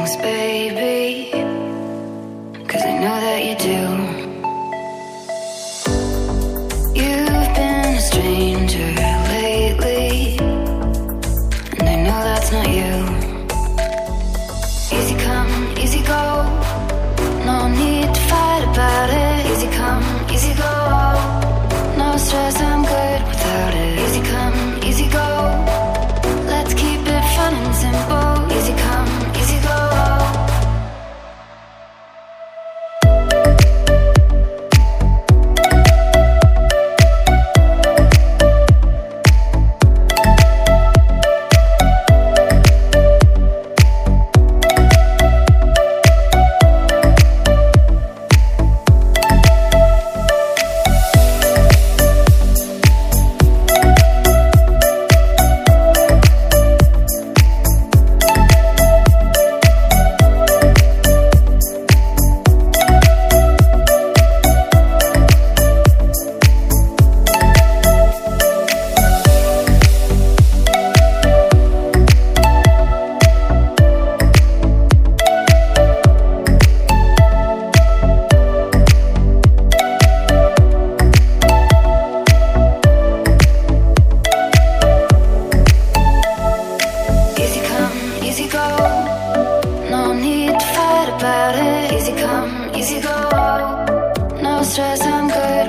things, baby, 'cause I know that you do. You've been a stranger lately, and I know that's not you. Easy come, easy go, no need to fight about it. Easy come, easy go, no stress, I'm good without it. Easy come, easy go, let's keep it fun and simple. Easy come, easy go. Easy go, no need to fight about it. Easy come, easy go, no stress, I'm good